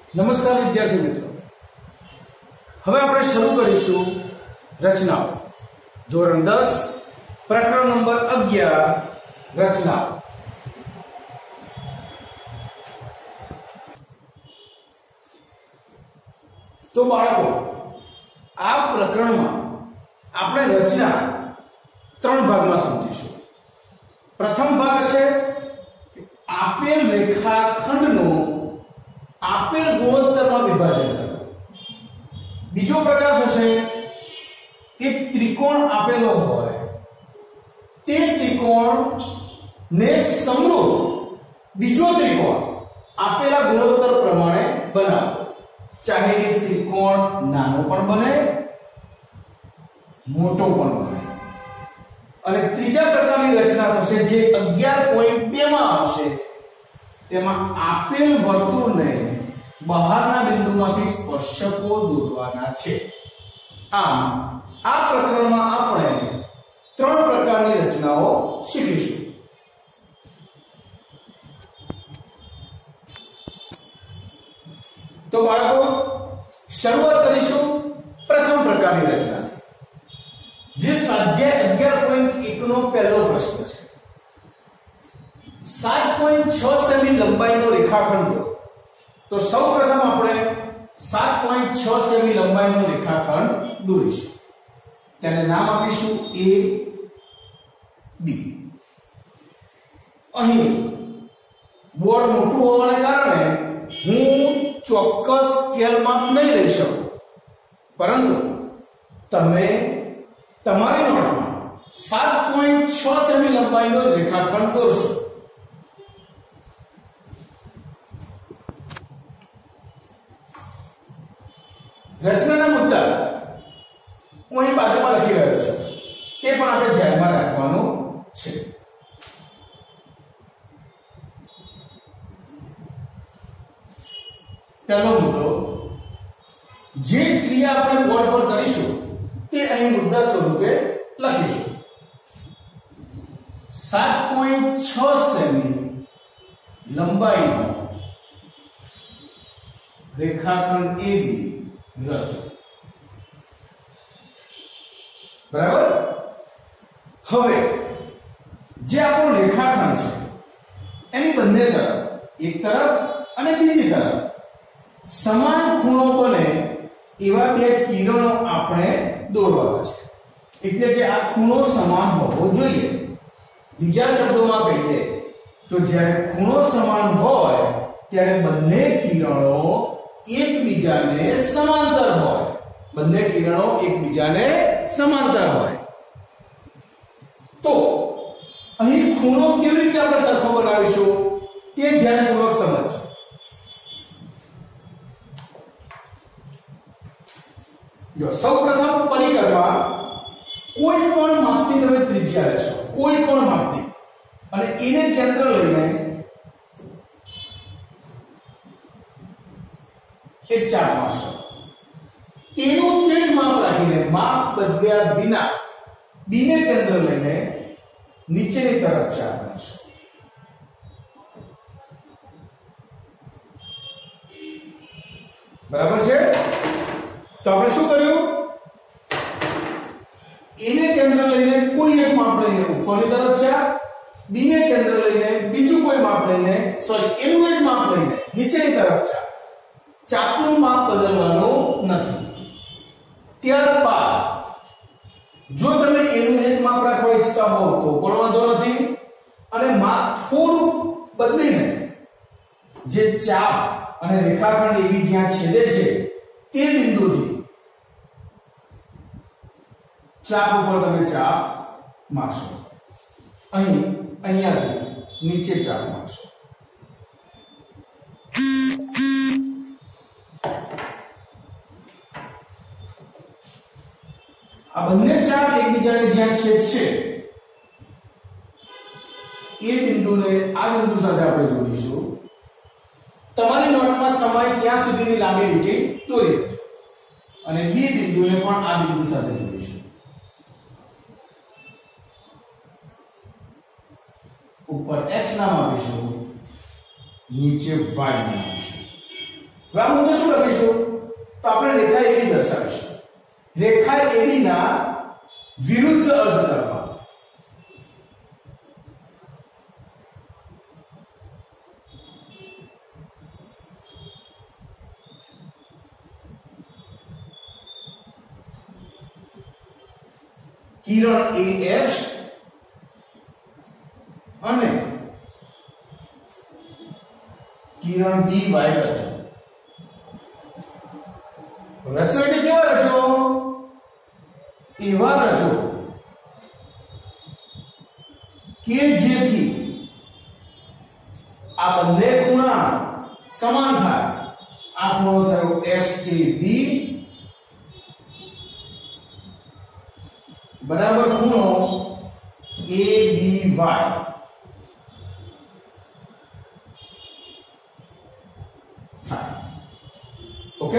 नमस्कार विद्यार्थी मित्रों, હવે આપણે શરૂ કરીશું રચનાઓ ધોરણ 10 પ્રકરણ નંબર 11 રચનાઓ। તો બાળકો, આ પ્રકરણમાં આપણે રચના ત્રણ ભાગમાં સમજીશું। પ્રથમ ભાગ હશે આપેલ રેખાખંડનું આપેલ ગુણોત્તરમાં વિભાજન કરવું। બીજો પ્રકાર થશે એક ત્રિકોણ આપેલો હોય તે ત્રિકોણને સમરૂપ બીજો ત્રિકોણ આપેલા ગુણોત્તર પ્રમાણે બનાવો, ચાહે એ ત્રિકોણ નાનો પણ બને મોટો પણ બને। અને ત્રીજા પ્રકારની રચના થશે જે 11.2 માં આવશે, તેમાં આપેલ વર્તુળને બહારના બિંદુમાંથી સ્પર્શકો દોરવાના છે। આમ આ પ્રકરણમાં આપણે ત્રણ પ્રકારની રચનાઓ શીખીશું। તો બાળકો, શરૂઆત કરીશું પ્રથમ પ્રકારની રચનાની, જે સ્વાધ્યાય 11.1 નો પહેલો પ્રશ્ન છે। 7.6 સેમી લંબાઈનો રેખાખંડ દોરો। તો સૌપ્રથમ આપણે 7.6 સેમી લંબાઈનો રેખાખંડ દોરીશું। તેને નામ આપીશું A B। અહીં બોર્ડ મોટું હોવાને કારણે હું ચોક્કસ સ્કેલ માપ નહીં લઈ શકું, પરંતુ તમે તમારી નોટમાં 7.6 સેમી લંબાઈનો રેખાખંડ દોરશો। રચનાના મુદ્દા હું અહીં બાજુમાં લખી રહ્યો છું, તે પણ આપણે ધ્યાનમાં રાખવાનું છે। પહેલો મુદ્દો, જે ક્રિયા આપણે બોર્ડ પર કરીશું તે અહીં મુદ્દા સ્વરૂપે લખીશું। 7.6 સેમી લંબાઈનો રેખાખંડ AB રચો। બરાબર। હવે જે આપણો રેખાખંડ છે એની બંને તરફ, એક તરફ અને બીજી તરફ સમાન ખૂણો બને એવા બે કિરણો આપણે દોરવાના છે, એટલે કે આ ખૂણો સમાન હોવો જોઈએ। બીજા શબ્દોમાં કહીએ તો જ્યારે ખૂણો સમાન હોય ત્યારે બંને કિરણો એકબીજાને સમાંતર હોય, બંને કિરણો એકબીજાને સમાંતર હોય। તો અહીં ખૂણો કેવી રીતે આપણે સરખો બનાવીશું તે ધ્યાનપૂર્વક સમજો। જો સૌપ્રથમ પરિકરમાં કોઈ પણ માપની તમે ત્રિજ્યા લેશો, કોઈ પણ માપની, અને એને કેન્દ્ર લઈને એક ચાપ મારશો। તેનું તે જ માપ રાખીને, માપ બદલ્યા વિના બી ને કેન્દ્ર લઈને નીચેની તરફ ચાપ મારશો। બરાબર છે? તો આપણે શું કર્યું? એને કેન્દ્ર લઈને કોઈ એક માપ લઈને ઉપરની તરફ ચાપ, બી ને કેન્દ્ર લઈને બીજું કોઈ માપ લઈને, સોરી એનું જ માપ લઈને નીચેની તરફ ચાપ। ચાપનું માપ બદલવાનું નથી। ત્યારબાદ જો તમે એનું જ માપ રાખવા ઈચ્છતા હો તો પણ વાંધો નથી, અને માપ થોડું બદલીને જે ચાપ અને રેખાખંડ AB જ્યાં છેદે છે તે બિંદુથી ચાપ ઉપર તમે ચાપ મારશો। અહીંયાથી નીચે ચાપ મારશો। આ બંને ચાપ એકબીજાને જ્યાં છેદશે એ બિંદુને આ બિંદુ સાથે આપણે જોડીશું। તમારી નોટમાં સમય ત્યાં સુધીની લાંબી લીટી દોરી દેજો, અને બી બિંદુને પણ આ બિંદુ સાથે જોડીશું। ऊपर x नाम આપીશું, નીચે y નામ આપીશું। હવે આ મુદ્દે શું લખીશું? તો આપણે રેખા AB દર્શાવીશું. રેખા AB ના વિરુદ્ધ અર્ધતલમાં કિરણ AX અને કિરણ BY રચો. રચો એટલે કેવા રચો? એવા રચો કે જેથી આ બંને ખૂણા સમાન થાય. આ ખૂણો થયો XAB બરાબર ખૂણો ABY. ઓકે,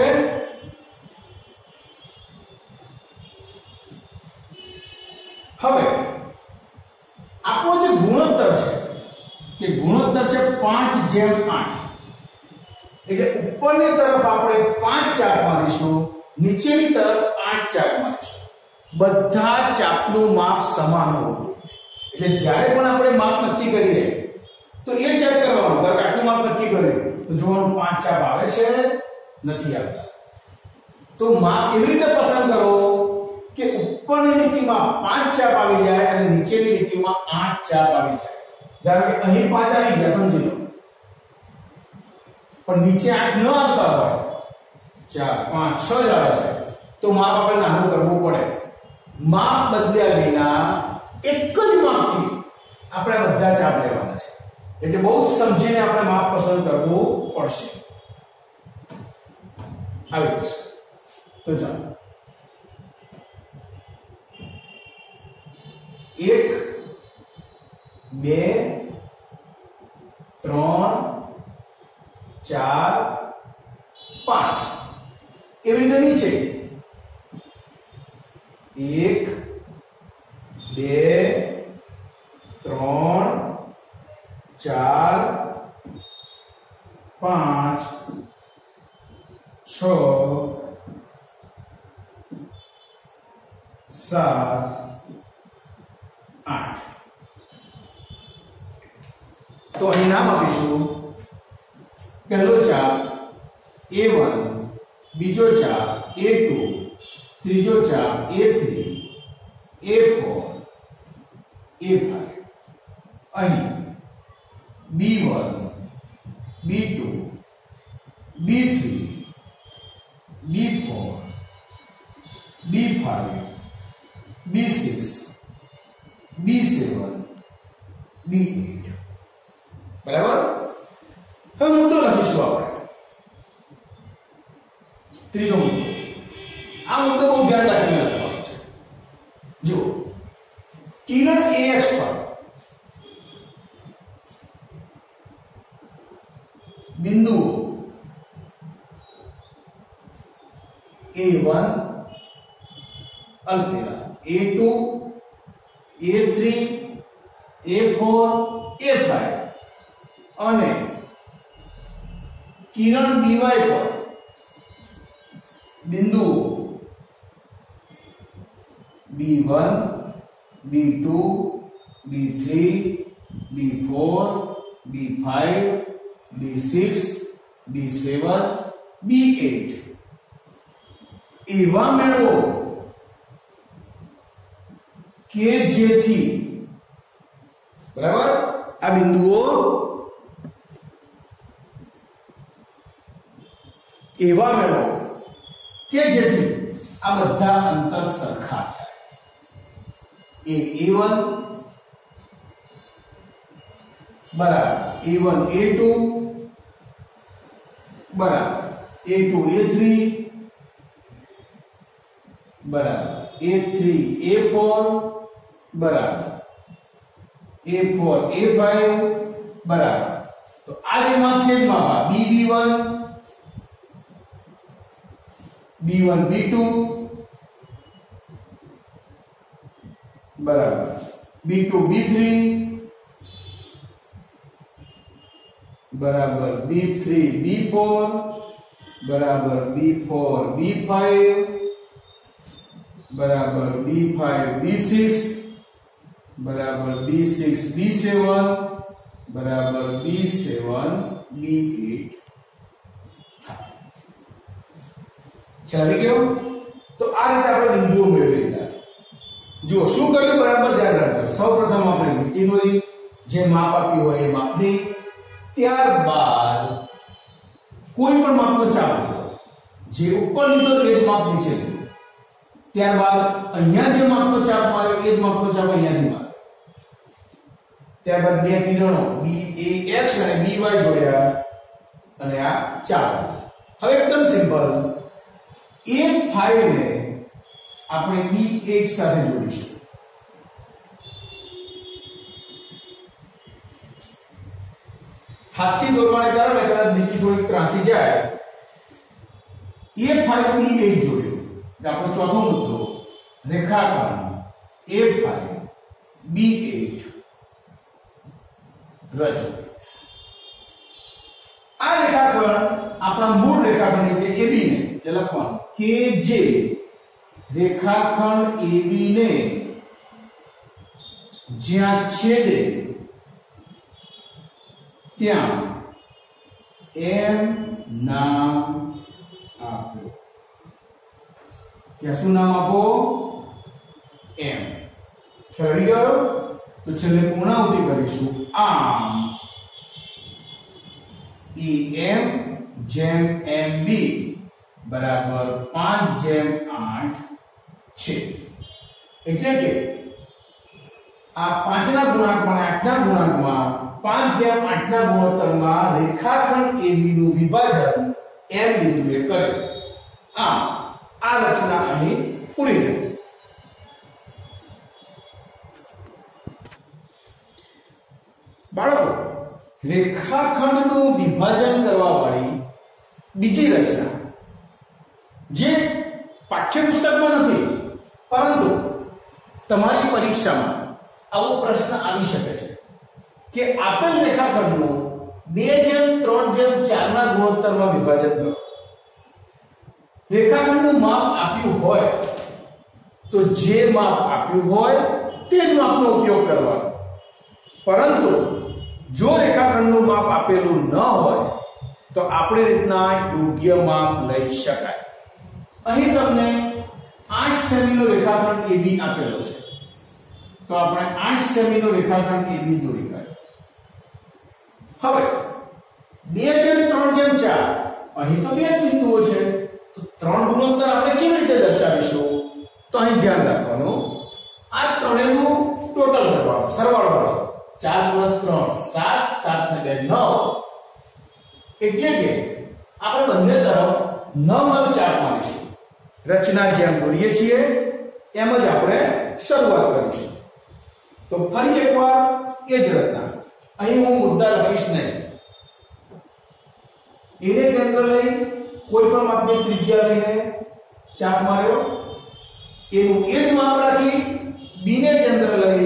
હવે આપણો જે ગુણોત્તર છે કે ગુણોત્તર છે 5:8. એટલે ઉપરની તરફ આપણે 5 ચાપ મારીશું, નીચેની તરફ 8 ચાપ મારીશું. બધા ચાપનું માપ સમાન હોવું જોઈએ. એટલે જ્યારે પણ આપણે માપ નક્કી કરીએ તો એ ચેક કરવાનું કે આટલું માપ નક્કી કર્યું તો જોવાનું 5 ચાપ આવે છે નથી આવતા. તો માપ એવી રીતે પસંદ કરો કે ઉપરની લીટીમાં 5 ચાપ આવી જાય અને નીચેની લીટીમાં 8 ચાપ આવી જાય. ધારો કે અહીં 5 આવી ગયા સમજી લો, પણ નીચે 8 ન આવતા હોય, 4 5 6 જ આવે છે, તો માપ આપણે નાનું કરવું પડે. માપ બદલ્યા વિના એક જ માપથી આપણે બધા ચાપ લેવાના છે. એટલે બહુ સમજીને આપણે માપ પસંદ કરવું પડશે. આવી જશે. તો ચાલો 1 2 3 4 5 એવી રીતે નીચે 1 2 3 4 5 6 7 8. તો અહીં નામ આપીશું. પહેલો ચાપ A1, બીજો ચાપ A2, ત્રીજો ચાપ A3, A4, A5. અહીં B1, B2, B3, B4, B5, B6, B7, B8. બરાબર? હવે મુદ્દો લખીશું આપણે. ત્રીજો મુદ્દો. આ મુદ્દો બહુ ધ્યાન રાખીને લખવાનો છે. જો કિરણ AX પર બિંદુઓ A1 અલ્ફેરા, A2, A3, A4, A5 અને કિરણ BY પર બિંદુઓ B1, B2, B3, B4, B5, B6, B7, B8 એવા મેળવો કે જેથી બરાબર આ બિંદુઓ એવા મેળવો કે જેથી આ બધા અંતર સરખા થાય. A1 બરાબર A1 A2 બરાબર A2 A3 બરાબર A3 A4 બરાબર A4 A5 બરાબર. તો આ જે માપ છે જ માપા B1 B1 B2 બરાબર B2 B3 બરાબર B3 B4 बराबर B4 B5 बराबर B5 B6 बराबर B6 B7 बराबर B7 B8 ખ્યાલ આવી ગયો? તો આ રીતે આપણે બિંદુઓ મેળવી લીધા. જો શું કર્યું બરાબર ધ્યાન રાખજો. સૌપ્રથમ આપણે લીટી દોરી, જે માપ આપ્યું હોય એ માપની, ત્યારબાદ કોઈ પણ માપનો ચાપ લીધો, જે ઉપર લીધો એ જ માપ નીચે લીધો, ત્યારબાદ અહીંયા જે માપનો ચાપ માર્યો એ જ માપનો ચાપ અહીંયાથી માર્યો, ત્યારબાદ બે કિરણો BAX અને BY જોડ્યા અને આ ચાપ લીધા. હવે એકદમ સિમ્પલ, A5 ને આપણે B8 સાથે જોડીશું. હાથથી દોરવાને કારણે કદાચ લીટી થોડી ત્રાસી જાય. A5 B8 જોડ્યું એટલે આપણો ચોથો મુદ્દો, રેખાખંડ A5 B8 રચો. આ રેખાખંડ આપણા મૂળ રેખાખંડ એટલે AB ને જે લખવાનું કે જે રેખાખંડ AB ને જ્યાં છેદે ત્યાં M નામ આપો. ત્યાં શું નામ આપો? M. ખ્યાલ ગયો? તો છેલ્લે પૂર્ણાહુતિ કરીશું. આમ EM જેમ MB બરાબર 5/8 છે. એટલે કે આ 5 ના ગુણાંકમાં અને 8 ના ગુણાંકમાં 5/8 ના ગુણોત્તરમાં રેખાખંડ AB નું વિભાજન M બિંદુએ કર્યું. આમ આ રચના અહીં પૂરી થઈ. બાળકો, રેખાખંડનું વિભાજન કરવા વાળી બીજી રચના જે પાઠ્યપુસ્તકમાં નથી, પરંતુ તમારી પરીક્ષામાં આવો પ્રશ્ન આવી શકે છે કે આપેલ રેખાખંડનું 2/3/4 ના ગુણોત્તરમાં વિભાજન કરો. રેખાખંડનું માપ આપ્યું હોય તો જે માપ આપ્યું હોય તે જ માપનો ઉપયોગ કરવાનો. પરંતુ જો રેખાખંડનું માપ આપેલું ન હોય તો આપણી રીતના યોગ્ય માપ લઈ શકાય. અહીં તમને 8 સેમીનો રેખાખંડ AB આપેલો છે, તો આપણે 8 સેમીનો રેખાખંડ AB દોરી કાઢીએ. હવે 2/3/4 અહીં તો બે જ બિંદુઓ છે, તો 3 ગુણોત્તર આપણે કેવી રીતે દર્શાવીશું? તો અહીં ધ્યાન રાખવાનું, આ ત્રણેયનું ટોટલ કરવાનું, સરવાળો કરવાનો. 4 + 3 7 7 ને 2 9, એટલે કે આપણે બંને તરફ 9 ચાપ મારીશું. રચના જેમ દોરીએ છીએ એમ જ આપણે શરૂઆત કરીશું. તો ફરી એકવાર એ જ રચના, અહીં હું મુદ્દા લખીશ નહીં. એને કેન્દ્ર લઈ કોઈ પણ માપની ત્રિજ્યા લઈને ચાપ માર્યો, એનું એ જ માપ રાખી B ને કેન્દ્ર લઈ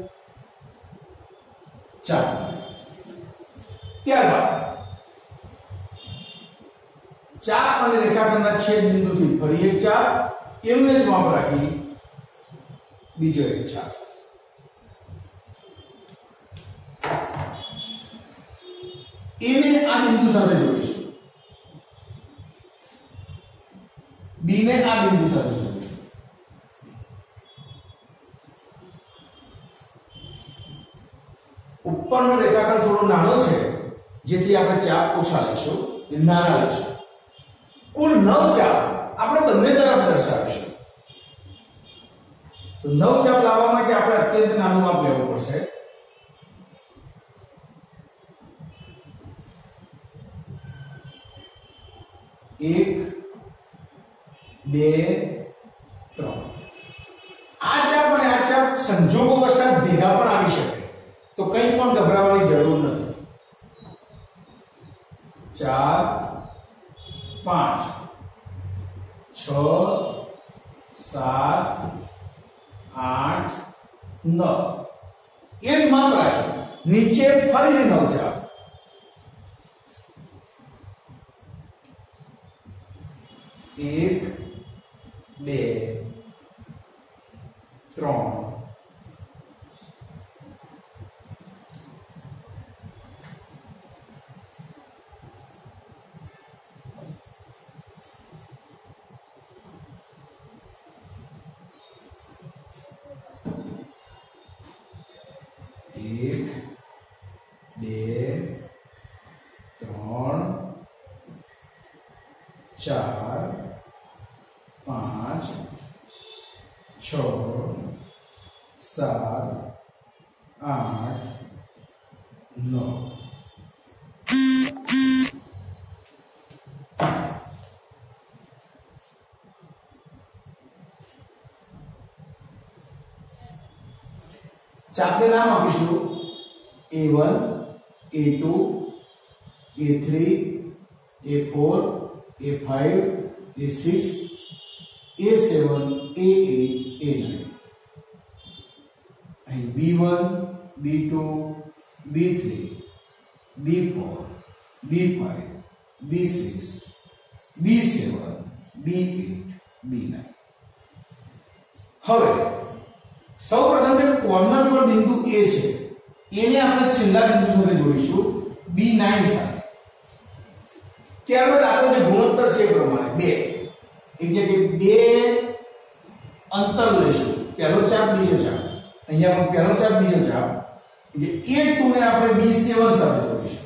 ચાપ માર્યો. ત્યારબાદ ચાપ અને રેખાખંડના છેદ બિંદુથી ફરી એક ચાપ, એનું જ માપ રાખી બીજો એક ચાપ. એને આ બિંદુ સાથે જોડીશું, B ને આ બિંદુ સાથે જોડીશું. ઉપરનો રેખાખંડ થોડો નાનો છે, જેથી આપણે ચાપ ઓછા લઈશું, નાના લઈશું. કુલ 9 ચાપ આપણે બંને તરફ દર્શાવીશું. તો 9 ચાપ લાવવા માટે આપણે અત્યંત નાનું માપ લેવું પડશે. એક, બે, ત્રણ. આ ચાપ અને આ ચાપ સંજોગોવશાત ભેગા પણ આવી શકે, તો કંઈ પણ ગભરાવાની જરૂર નથી. 4, 5, 6, 7, 8, 9 એ જ માપ રાખીએ. નીચે ફરીથી 9 ચાપ. 1 2 3 1 2 3 4 5 6 7 8 9 ચાપને નામ આપીશું A1 A2 A3 A4 A5 A6 A7 A8 A9 અહીં B1 B2 B3 B4 B5 B6 B7 B8 B9 હવે સૌપ્રથમ જે કોર્નર પર બિંદુ A છે એને આપણે છેલ્લા બિંદુ સાથે જોડીશું B9 સાથે. ત્યારબાદ આપણો જે ગુણોત્તર છે એ પ્રમાણે 2 એટલે કે 2 અંતર લઈશું. પહેલો ચાપ બીજો ચાપ, અહીંયા પણ પહેલો ચાપ બીજો ચાપ એટલે A2 ને આપણે B7 સાથે જોડીશું.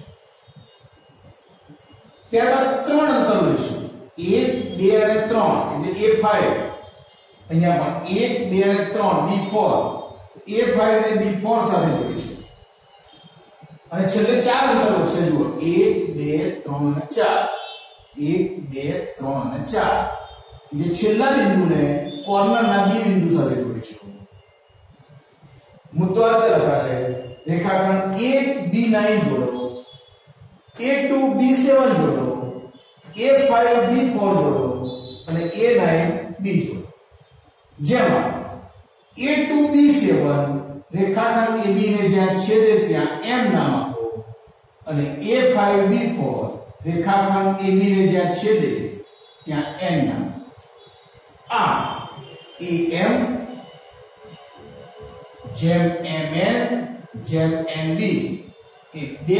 ત્યારબાદ 3 અંતર લઈશું 1 2 અને 3 એટલે A5, અહીંયા પણ 1 2 અને 3 B4, A5 અને B4 સાથે જોડીશું. અને છેલ્લે 4 અંતર છે જુઓ 1 2 3 અને 4 1 2 3 અને 4 જે છેલ્લા બિંદુને કોર્નરના બી બિંદુ સાથે જોડીશું. મુદ્દો આ રીતે લખાશે રેખાખંડ A B9 જોડો, A2 B7 જોડો, A5 B4 જોડો અને A9 B જોડો. જેમાં A2 B7 રેખાખંડ AB ને જ્યાં છેદે ત્યાં M નામ આપો અને A5 B4 રેખાખંડ AB ને જ્યાં છેદે ત્યાં N નામ. આ AM જેમ MN જેમ NB એ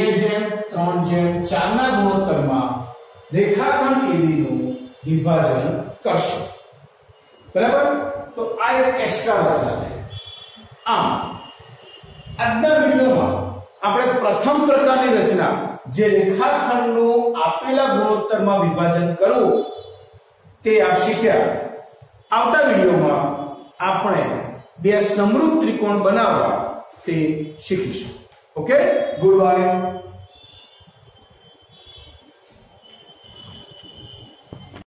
2:3:4 ના ગુણોત્તરમાં રેખાખંડ AB નું વિભાજન કરશે. બરાબર? તો આ એક એક્સ્ટ્રા રચના છે. આમ આજના વિડિયોમાં આપણે પ્રથમ પ્રકારની રચના જે રેખાખંડનું આપેલા ગુણોત્તરમાં વિભાજન કરવું તે આપ શીખ્યા. આવતા વિડિયોમાં આપણે બે સમરૂપ ત્રિકોણ બનાવવા તે શીખીશું. Okay, good by.